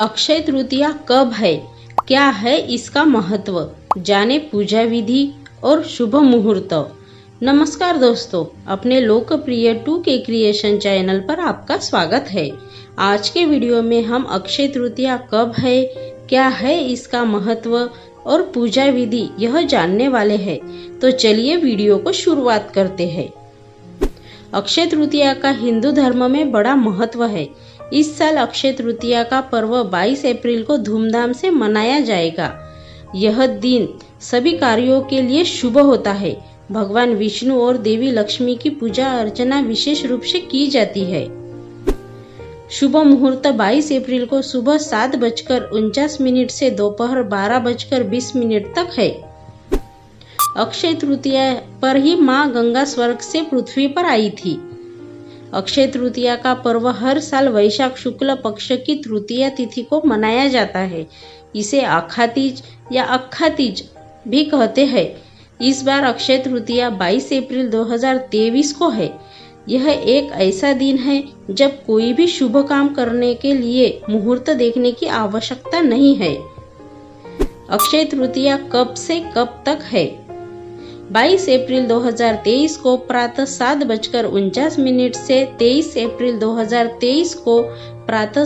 अक्षय तृतीया कब है, क्या है इसका महत्व, जाने पूजा विधि और शुभ मुहूर्त। नमस्कार दोस्तों, अपने लोकप्रिय 2K क्रिएशन चैनल पर आपका स्वागत है। आज के वीडियो में हम अक्षय तृतीया कब है, क्या है इसका महत्व और पूजा विधि यह जानने वाले हैं। तो चलिए वीडियो को शुरुआत करते हैं। अक्षय तृतीया का हिंदू धर्म में बड़ा महत्व है। इस साल अक्षय तृतीया का पर्व 22 अप्रैल को धूमधाम से मनाया जाएगा। यह दिन सभी कार्यों के लिए शुभ होता है। भगवान विष्णु और देवी लक्ष्मी की पूजा अर्चना विशेष रूप से की जाती है। शुभ मुहूर्त 22 अप्रैल को सुबह 7:49 से दोपहर 12:20 तक है। अक्षय तृतीया पर ही माँ गंगा स्वर्ग से पृथ्वी पर आई थी। अक्षय तृतीया का पर्व हर साल वैशाख शुक्ल पक्ष की तृतीया तिथि को मनाया जाता है। इसे आखा तीज या अक्खा तीज भी कहते हैं। इस बार अक्षय तृतीया 22 अप्रैल 2023 को है। यह एक ऐसा दिन है जब कोई भी शुभ काम करने के लिए मुहूर्त देखने की आवश्यकता नहीं है। अक्षय तृतीया कब से कब तक है? 22 अप्रैल 2023 को प्रातः 7:49 से 23 अप्रैल 2023 को प्रातः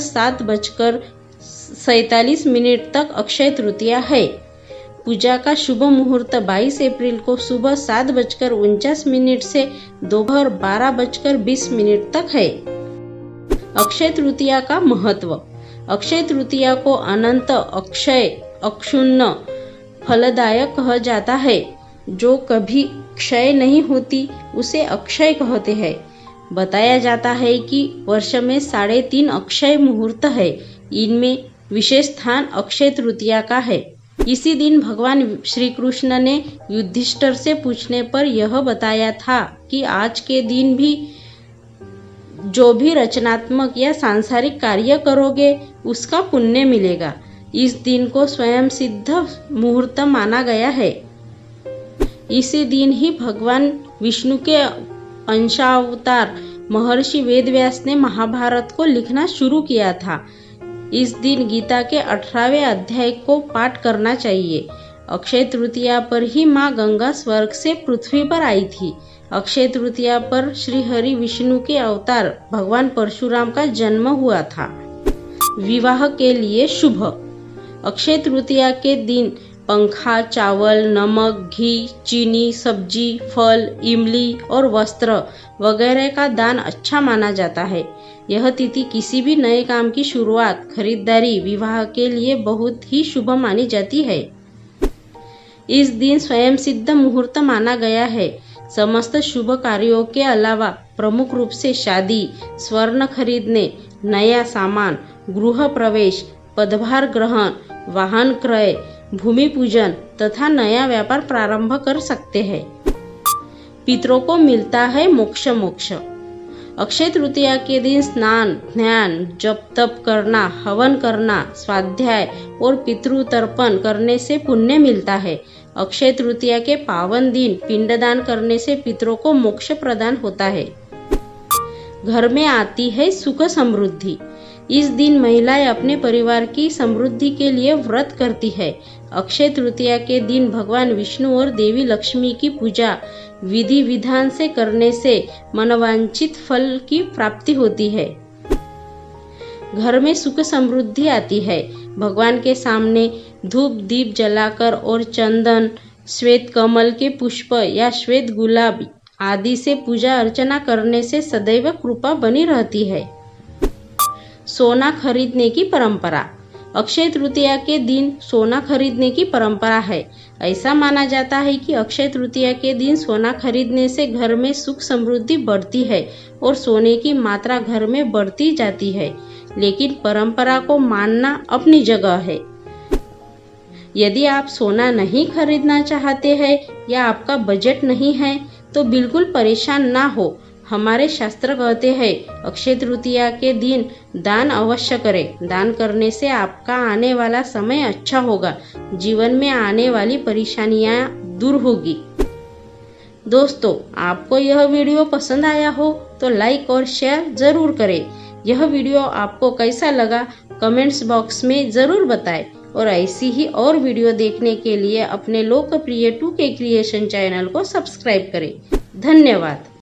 7:47 तक अक्षय तृतीया है। पूजा का शुभ मुहूर्त 22 अप्रैल को सुबह 7:49 से दोपहर 12:20 तक है। अक्षय तृतीया का महत्व। अक्षय तृतीया को अनंत, अक्षय, अक्षुण्ण, फलदायक कहा जाता है। जो कभी क्षय नहीं होती उसे अक्षय कहते हैं। बताया जाता है कि वर्ष में 3.5 अक्षय मुहूर्त है। इनमें विशेष स्थान अक्षय तृतीया का है। इसी दिन भगवान श्री कृष्ण ने युधिष्ठिर से पूछने पर यह बताया था कि आज के दिन भी जो भी रचनात्मक या सांसारिक कार्य करोगे उसका पुण्य मिलेगा। इस दिन को स्वयं सिद्ध मुहूर्त माना गया है। इसी दिन ही भगवान विष्णु के अंशावतार महर्षि वेदव्यास ने महाभारत को लिखना शुरू किया था। इस दिन गीता के 18वें अध्याय को पाठ करना चाहिए। अक्षय तृतीया पर ही माँ गंगा स्वर्ग से पृथ्वी पर आई थी। अक्षय तृतीया पर श्री हरि विष्णु के अवतार भगवान परशुराम का जन्म हुआ था। विवाह के लिए शुभ। अक्षय तृतीया के दिन पंखा, चावल, नमक, घी, चीनी, सब्जी, फल, इमली और वस्त्र वगैरह का दान अच्छा माना जाता है। यह तिथि किसी भी नए काम की शुरुआत, खरीदारी, विवाह के लिए बहुत ही शुभ मानी जाती है। इस दिन स्वयं सिद्ध मुहूर्त माना गया है। समस्त शुभ कार्यों के अलावा प्रमुख रूप से शादी, स्वर्ण खरीदने, नया सामान, गृह प्रवेश, पदभार ग्रहण, वाहन क्रय, भूमि पूजन तथा नया व्यापार प्रारंभ कर सकते हैं। पितरों को मिलता है मोक्ष। अक्षय तृतीया के दिन स्नान, ध्यान, जप तप करना, हवन करना, स्वाध्याय और पितृतर्पण करने से पुण्य मिलता है। अक्षय तृतीया के पावन दिन पिंडदान करने से पितरों को मोक्ष प्रदान होता है। घर में आती है सुख समृद्धि। इस दिन महिलाएं अपने परिवार की समृद्धि के लिए व्रत करती है। अक्षय तृतीया के दिन भगवान विष्णु और देवी लक्ष्मी की पूजा विधि विधान से करने से मनोवांछित फल की प्राप्ति होती है। घर में सुख समृद्धि आती है। भगवान के सामने धूप दीप जलाकर और चंदन, श्वेत कमल के पुष्प या श्वेत गुलाब आदि से पूजा अर्चना करने से सदैव कृपा बनी रहती है। सोना खरीदने की परंपरा। अक्षय तृतीया के दिन सोना खरीदने की परंपरा है। ऐसा माना जाता है कि अक्षय तृतीया के दिन सोना खरीदने से घर में सुख समृद्धि बढ़ती है और सोने की मात्रा घर में बढ़ती जाती है। लेकिन परंपरा को मानना अपनी जगह है। यदि आप सोना नहीं खरीदना चाहते हैं या आपका बजट नहीं है तो बिल्कुल परेशान ना हो। हमारे शास्त्र कहते हैं अक्षय तृतीया के दिन दान अवश्य करें। दान करने से आपका आने वाला समय अच्छा होगा। जीवन में आने वाली परेशानियां दूर होगी। दोस्तों, आपको यह वीडियो पसंद आया हो तो लाइक और शेयर जरूर करें। यह वीडियो आपको कैसा लगा कमेंट्स बॉक्स में जरूर बताएं और ऐसी ही और वीडियो देखने के लिए अपने लोकप्रिय 2K क्रिएशन चैनल को सब्सक्राइब करें। धन्यवाद।